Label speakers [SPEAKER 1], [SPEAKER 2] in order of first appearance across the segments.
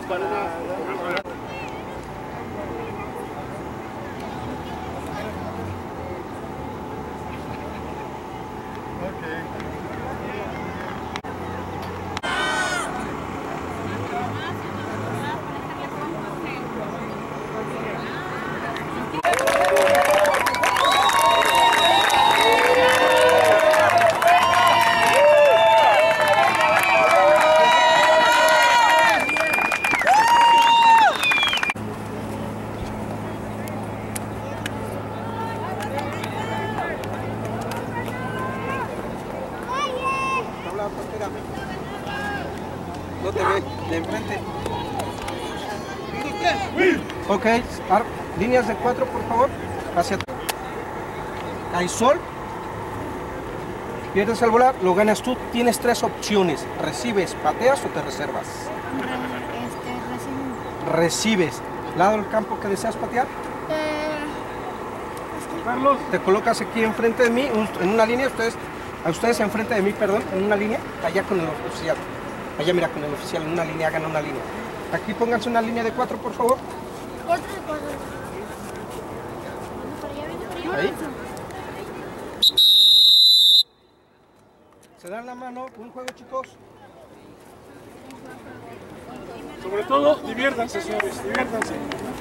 [SPEAKER 1] No te ve, de enfrente. Ok, líneas de 4 por favor, hacia atrás. Hay sol. Pierdes el volar, lo ganas tú. Tienes 3 opciones. Recibes, pateas o te reservas. Recibes. ¿Lado del campo que deseas patear? Carlos. Te colocas aquí enfrente de mí, en una línea, ustedes enfrente de mí, perdón, en una línea, allá con el oficial. Allá mira con el oficial, en una línea, hagan una línea. Aquí pónganse una línea de 4, por favor.
[SPEAKER 2] 4 de 4.
[SPEAKER 1] Ahí. Se dan la mano, un juego, chicos.
[SPEAKER 3] Sobre todo, diviértanse, señores, diviértanse.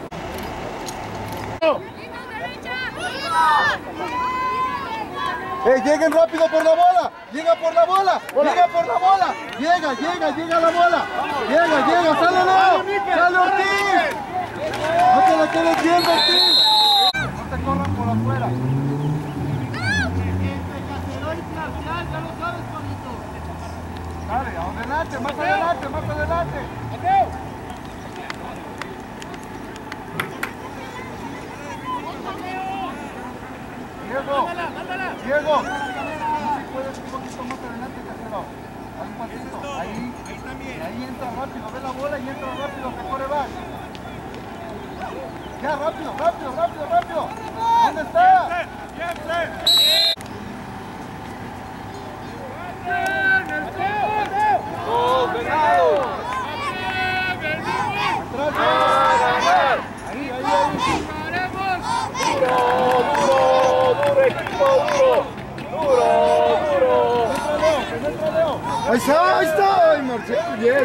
[SPEAKER 4] Lleguen rápido por la bola, llega por la bola, llega por la bola, llega la bola, llega, sale Leo, sale Ortiz, no te la quedes viendo Ortiz, no te corran por afuera. Dale, adelante, más adelante. Diego, si puedes un poquito más adelante, Casero. Un pasito, ahí entra rápido, ve la bola y entra rápido, que corre va. Ya, rápido. ¿Dónde está? ¡Oh, Venado! ¡Atrás! Ahí. Duro, equipo, duro. Ahí está, ay, Marcelo, bien.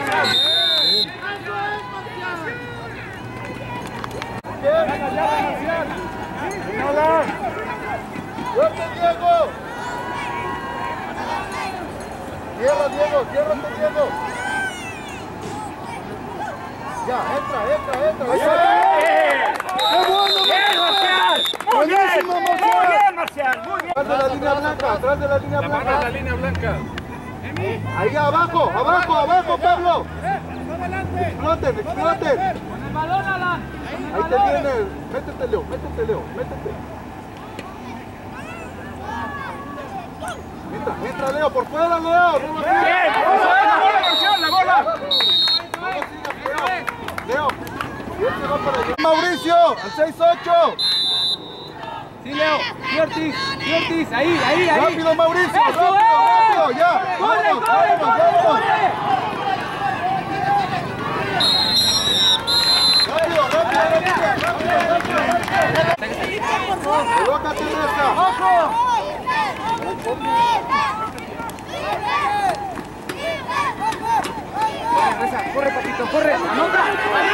[SPEAKER 4] ¡Suerte, Diego! Ciérrate, Diego. Ya, entra. ¡Qué bueno, Marcial! ¡Muy bien, Marcial! Atrás de la línea blanca,
[SPEAKER 3] La línea blanca.
[SPEAKER 4] Ahí abajo, Pablo. Exploten.
[SPEAKER 2] Con el balón, Alan.
[SPEAKER 4] Ahí te viene. Métete, Leo. Entra, Leo, por fuera, Leo.
[SPEAKER 3] ¡Bien! ¡La bola!
[SPEAKER 4] Leo. Mauricio, al 6-8.
[SPEAKER 1] Sí, Leo. Ortiz, ahí.
[SPEAKER 4] Rápido, Mauricio.
[SPEAKER 2] ¡Eso
[SPEAKER 4] Rápido, ya.
[SPEAKER 2] ¡Corre!
[SPEAKER 4] Colócate, Teresa.
[SPEAKER 1] Corre, papito, corre. ¡Anota!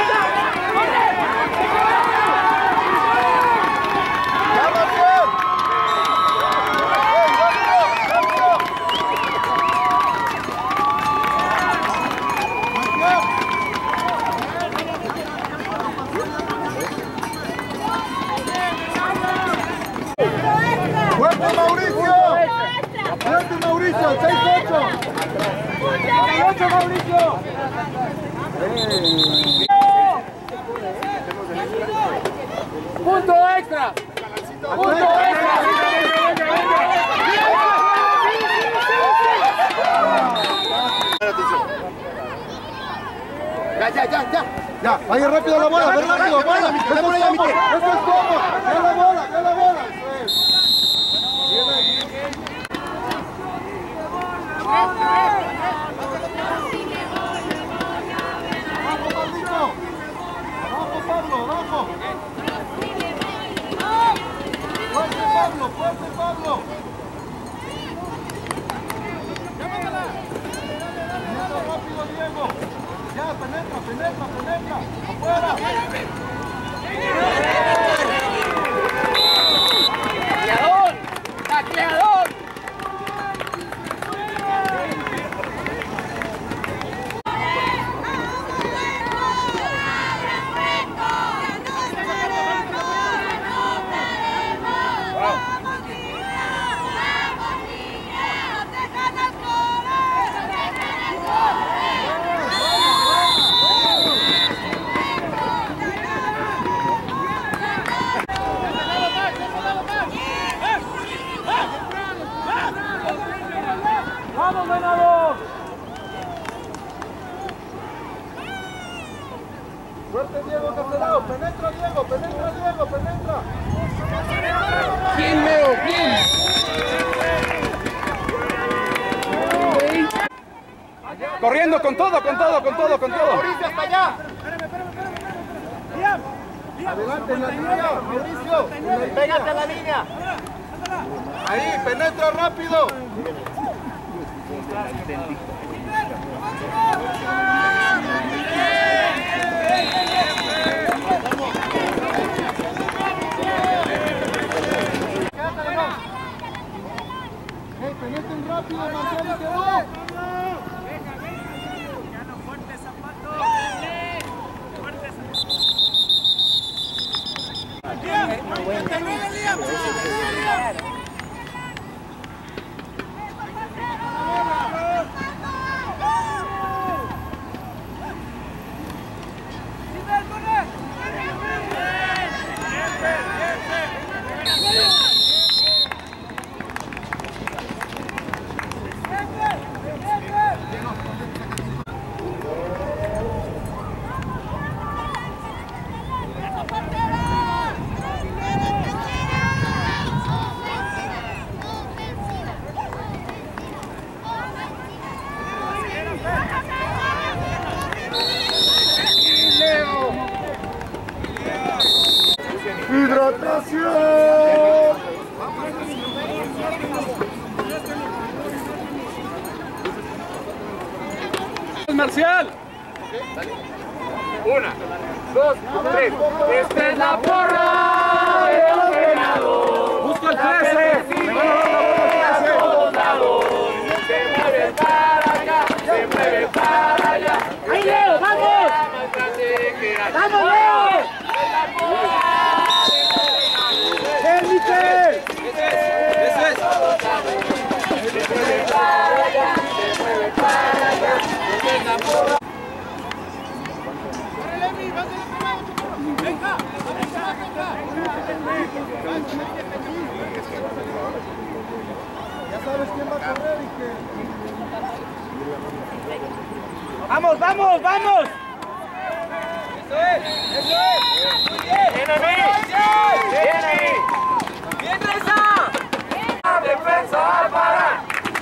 [SPEAKER 4] ¡Fuerte, Mauricio! ¡Fuerte, Mauricio! ¡6-8! ¡6-8, Mauricio!
[SPEAKER 2] ¡Punto extra!
[SPEAKER 4] Ya, vaya rápido la bola, ve rápido, bola. Eso es todo. Ya la bola. Eso es. penetra, penetra, penetra. Afuera.
[SPEAKER 2] ¡Tacleador! ¡Tacleador!
[SPEAKER 3] ¡Vamos, Venado!
[SPEAKER 4] Fuerte Diego Castelao, penetra Diego, penetra Diego, penetra.
[SPEAKER 1] Bien, Leo, bien. Corriendo con todo, con todo, con todo, con todo.
[SPEAKER 4] Mauricio, hasta allá. Adelante en la línea, Mauricio. Pégate a la línea. Ahí, penetra rápido. Hey, penetren rápido, Marcelo, que va. ¡Hidratación!
[SPEAKER 3] Marcial. 1, 2, 3. Esta es la porra de los Venados. Busca el 13. A todos lados. Se mueve para allá, se mueve para allá. ¡Ahí, Leo! ¡Vamos! ¡Vamos, Leo!
[SPEAKER 4] ¡Permite!
[SPEAKER 1] Eso es.
[SPEAKER 3] Se mueve para allá, se mueve para allá. Esta es la porra.
[SPEAKER 4] Ya sabes quién va a correr y qué.
[SPEAKER 3] ¡Vamos, vamos, vamos! ¡Eso es! ¡Eso es! ¡Muy bien! ¡Bien ahí! ¡Bien ahí! ¡Bien esa! ¡Defensa Bárbara!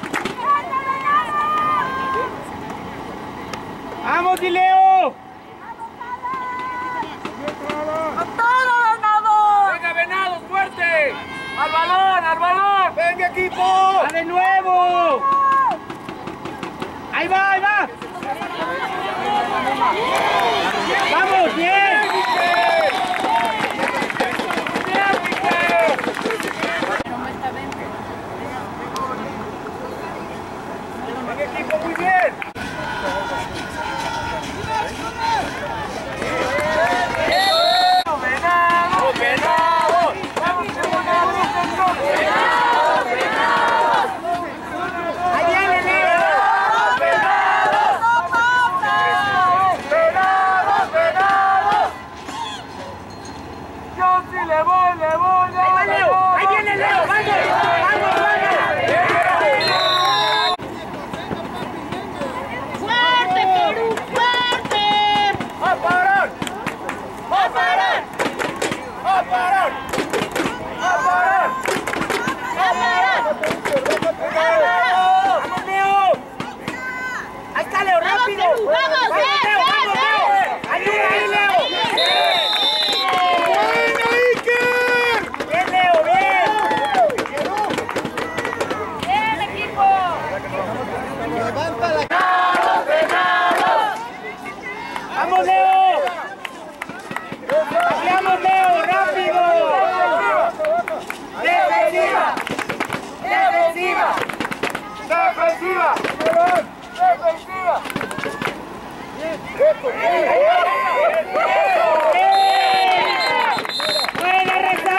[SPEAKER 3] ¡Vamos, Dileo! ¡Venga, Venados, fuerte! ¡Al balón, al balón! ¡Venga, equipo! ¡Va de nuevo! ¡Ahí va, ahí va! ¡Vamos, bien! ¡Venga, equipo, muy bien! ¡Venado! ¡Venado! ¡Vamos, ¡Venado! ¡Ahí viene, Leo! ¡Venado!
[SPEAKER 2] ¡Buena Reza!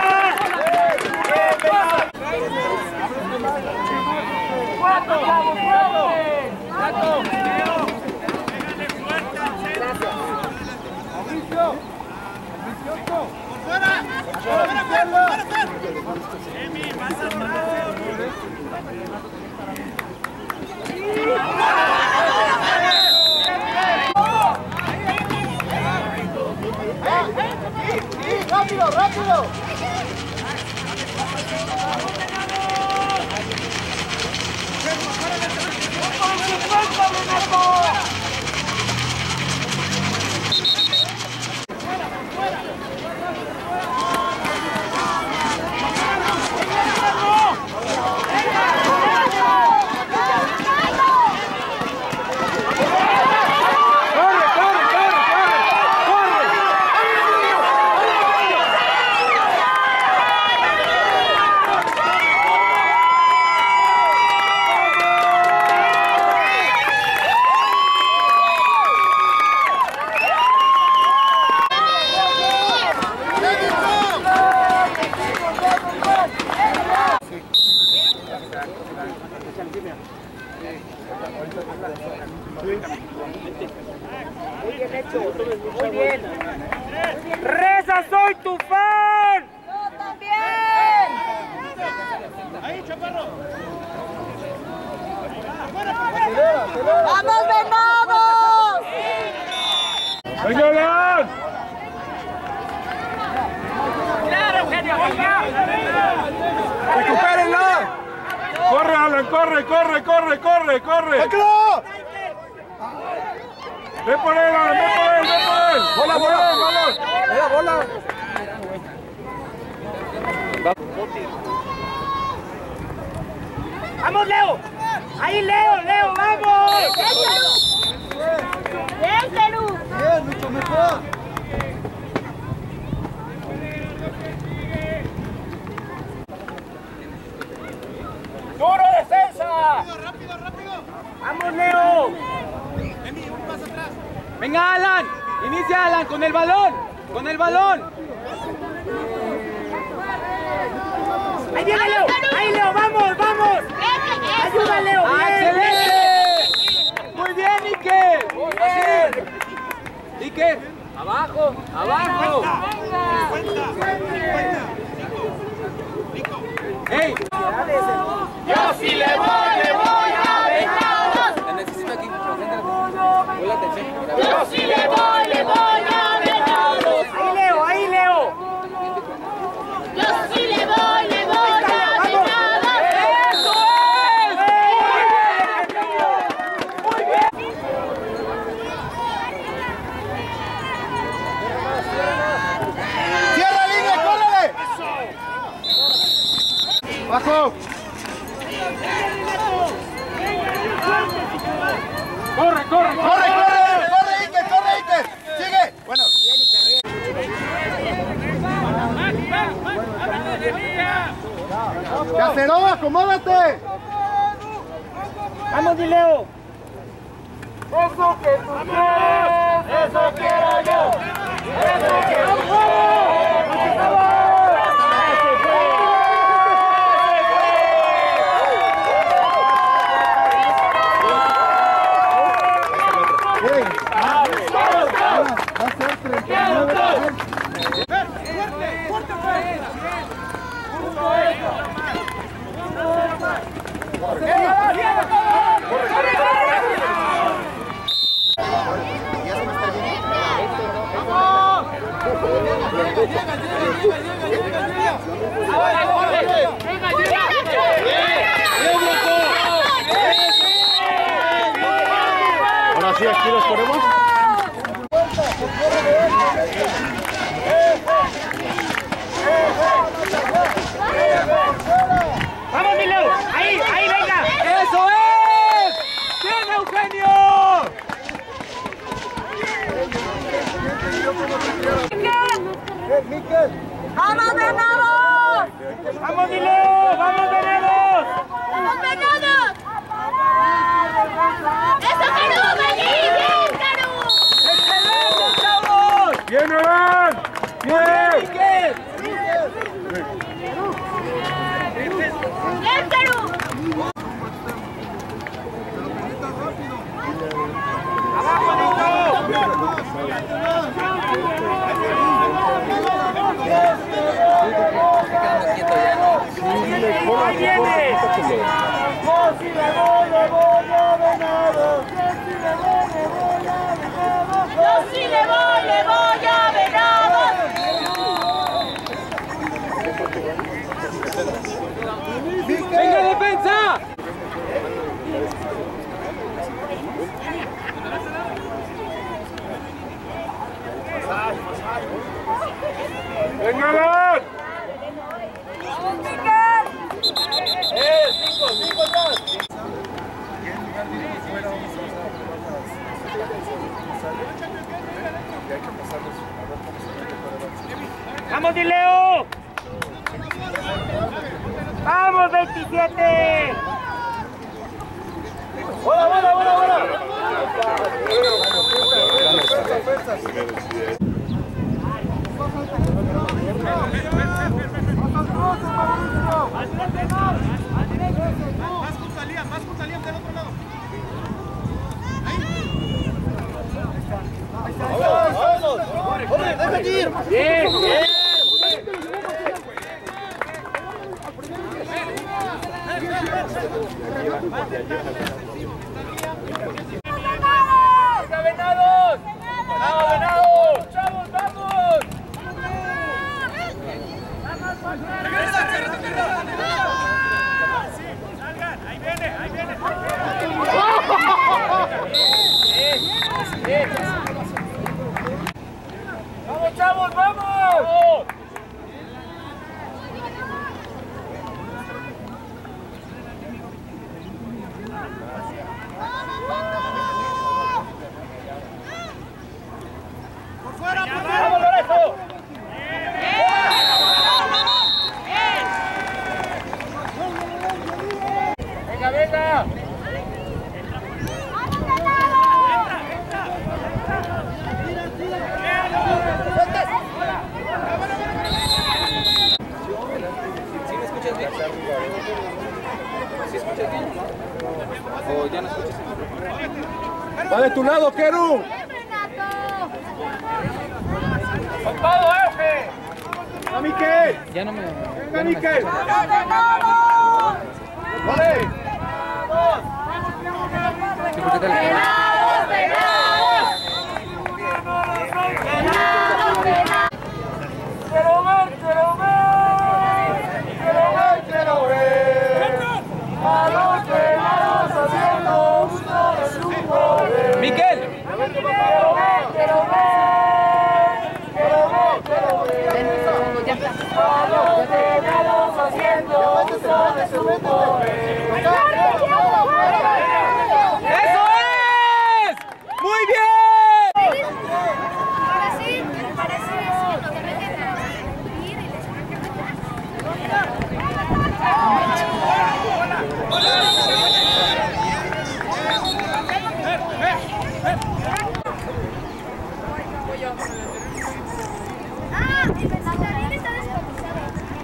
[SPEAKER 4] ¡Rápido, rápido!
[SPEAKER 2] Muy bien hecho, muy bien. ¡Reza, soy tu fan!
[SPEAKER 5] ¡Yo también!
[SPEAKER 3] Ahí, Chaparro.
[SPEAKER 5] ¡Vamos, Venados!
[SPEAKER 3] ¡Venga, León!
[SPEAKER 2] ¡Claro, Eugenio! ¡Venga!
[SPEAKER 1] ¡Recupérenla!
[SPEAKER 3] ¡Corre, Alan! ¡Corre, corre, corre, corre, corre!
[SPEAKER 4] ¡Sácalo!
[SPEAKER 3] ¡Ven por él, Alan! ¡Ven por él, ven por él!
[SPEAKER 1] ¡Bola, bola, bola! ¡Era bola!
[SPEAKER 2] ¡Vamos, Leo! ¡Ahí, Leo, Leo, vamos!
[SPEAKER 5] ¡Bien, Perú!
[SPEAKER 4] Bien, mucho mejor.
[SPEAKER 2] ¡Duro, defensa!
[SPEAKER 3] ¡Rápido, rápido!
[SPEAKER 2] ¡Vamos, Leo!
[SPEAKER 3] Emi, un paso atrás.
[SPEAKER 2] ¡Venga, Alan! ¡Inicia, Alan, con el balón! ¡Con el balón! ¡Ahí viene Leo! ¡Ahí, Leo! ¡Vamos, vamos! ¡Ayuda, Leo! ¡Excelente! ¡Muy bien, Iker! ¡Muy bien! ¡Iker! ¡Abajo! ¡Abajo! ¡Ey!
[SPEAKER 3] ¡Yo sí le voy a Venados!
[SPEAKER 2] La necesito aquí. Pon la atención.
[SPEAKER 3] ¡Yo sí le voy a Venados!
[SPEAKER 2] ¡Ahí, Leo! ¡Ahí, Leo!
[SPEAKER 5] Yo sí le voy a Venados.
[SPEAKER 2] ¡Eso es! ¡Muy bien!
[SPEAKER 4] ¡Cierra línea, córrele! ¡Bajo!
[SPEAKER 3] ¡Corre, corre!
[SPEAKER 4] ¡Corre, corre! ¡Corre, Iker! ¡Corre, Iker! ¡Sigue! Bueno. ¡Cacerón, acomódate!
[SPEAKER 2] ¡Vamos, Leo!
[SPEAKER 3] ¡Eso que tú quieres! ¡Eso quiero yo! ¡Eso quiero yo!
[SPEAKER 4] Va a ser 39. Ahora sí, aquí los ponemos.
[SPEAKER 2] ¡Vamos, mi Leo! ¡Ahí, ahí, venga! ¡Eso es! ¡Bien, Eugenio!
[SPEAKER 4] Miquel.
[SPEAKER 5] ¡Vamos, Venados!
[SPEAKER 2] ¡Vamos, mi Leo! ¡Vamos, Venados!
[SPEAKER 5] ¡Vamos, Venados! ¡Eso, Perú! ¡Vení! ¡Bien, Perú!
[SPEAKER 3] ¡Venga, Alan!
[SPEAKER 4] ¡Cinco atrás!
[SPEAKER 2] ¡Vamos, Dileo! ¡Vamos, 27!
[SPEAKER 4] ¡Bola, bola, bola, bola!
[SPEAKER 3] Más junto a Liam del otro lado.
[SPEAKER 4] ¡Vámonos! ¡Hombre, déjate ir!
[SPEAKER 2] ¡Bien, bien!
[SPEAKER 3] ¡Venga, Venados! ¡Vamos, Venados! ¡Chavos, vamos! ¡Salgan! ¡Ahí viene, ahí viene! ¡Vamos, chavos, vamos! ¡Por fuera, por fuera! ¡Vamos, Lorenzo! ¡Venga, venga!
[SPEAKER 4] ¡Va de tu lado, Keru!
[SPEAKER 3] ¡Con todo, Euge!
[SPEAKER 4] ¡A Miquel!
[SPEAKER 2] Ya no me...
[SPEAKER 4] ¡Venga, Miquel! ¡Vale!
[SPEAKER 2] Sí, ¿por qué te le...
[SPEAKER 3] ¡Quiero ver, quiero ver! ¡Quiero ver, quiero ver! ¡A los venados haciendo uso de su poder!
[SPEAKER 2] ¡Miquel!
[SPEAKER 3] ¡Quiero ver, quiero ver! ¡Quiero ver, quiero ver! ¡A los venados haciendo uso de su poder!
[SPEAKER 2] ¡Eso es! ¡Muy bien!
[SPEAKER 5] Ahora sí, parece eso, lo que meten a ir y les también está descansado.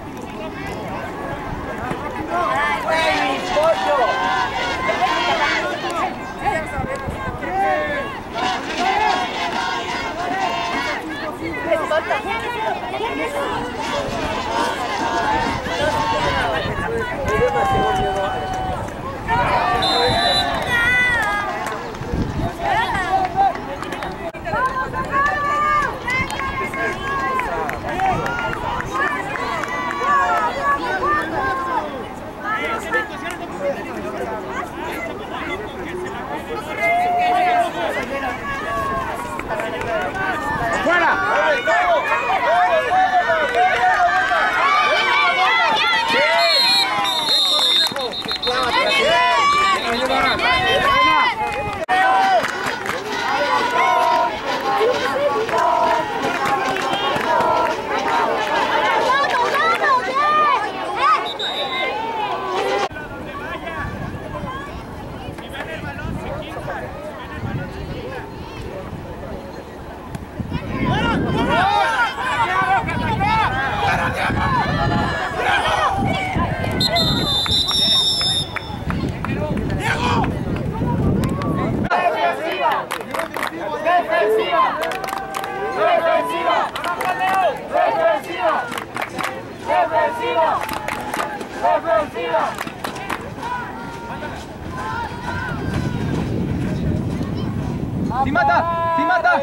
[SPEAKER 2] ¡Sí mata! ¡Sí mata!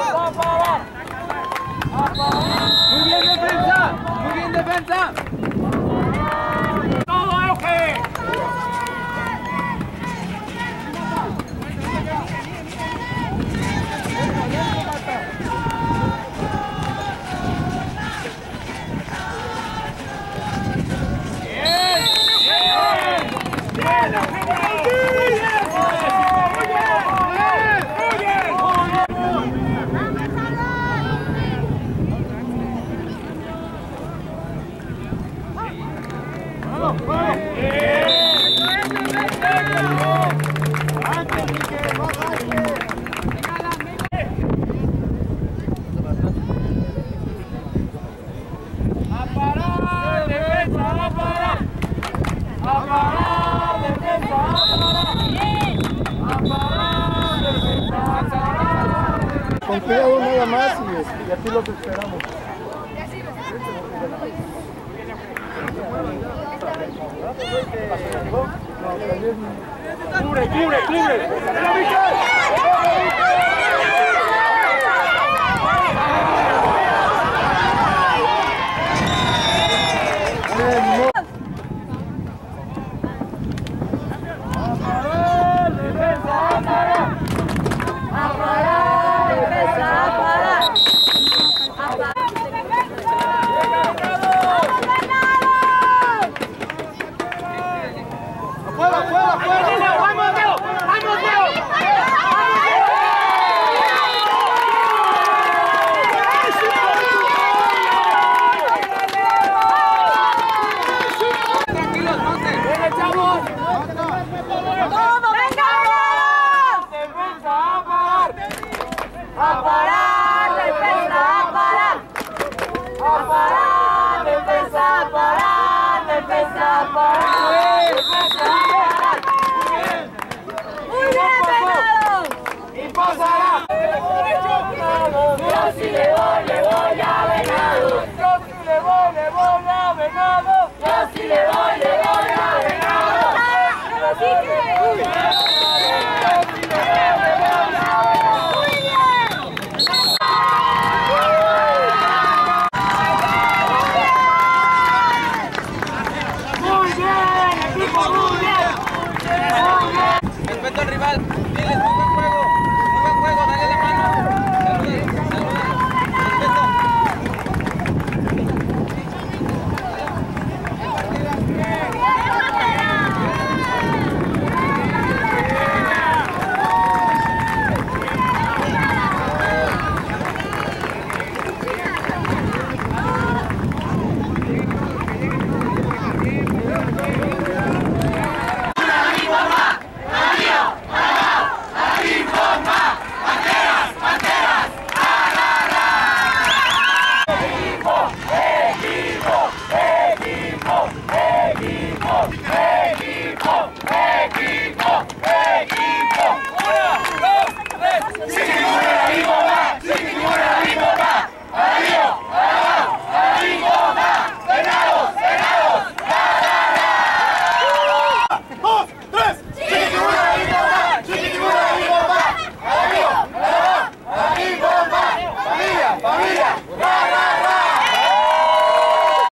[SPEAKER 2] ¡Muy bien defensa! ¡Muy bien defensa!
[SPEAKER 3] ¡Todo, Euge!
[SPEAKER 4] Con cuidado nada más y aquí los esperamos.
[SPEAKER 3] Cubre, cubre, cubre.